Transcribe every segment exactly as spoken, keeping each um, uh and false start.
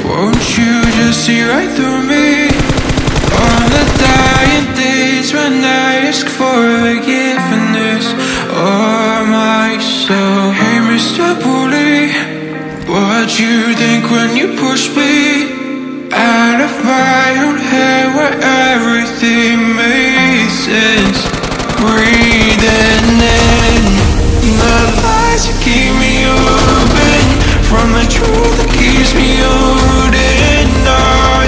Won't you just see right through me? On the dying days when I ask for forgiveness of myself. Hey Mister Bully, what you think when you push me out of my own head where everything made sense? Breathing in the lies that keep me open from the truth that keeps me holding on,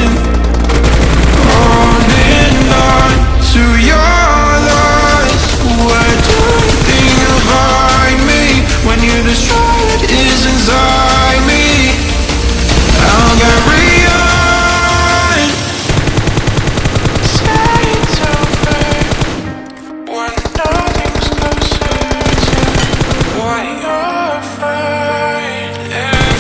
holding on to your loss. What do you think about me when you destroy what is inside me? I'll carry on, say it's over when nothing's closer to what you're afraid of.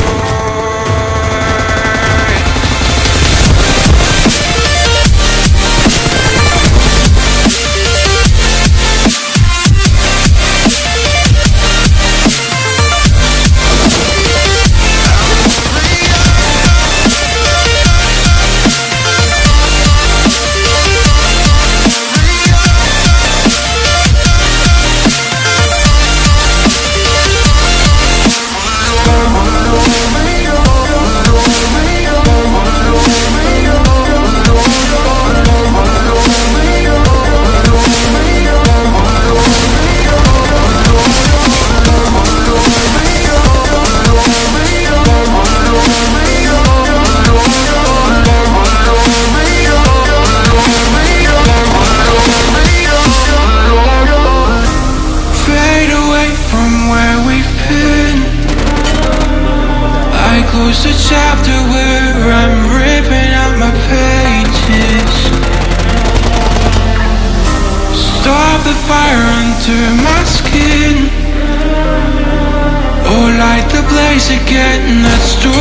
Close the chapter where I'm ripping out my pages. Stop the fire under my skin. Oh, light the blaze again. That's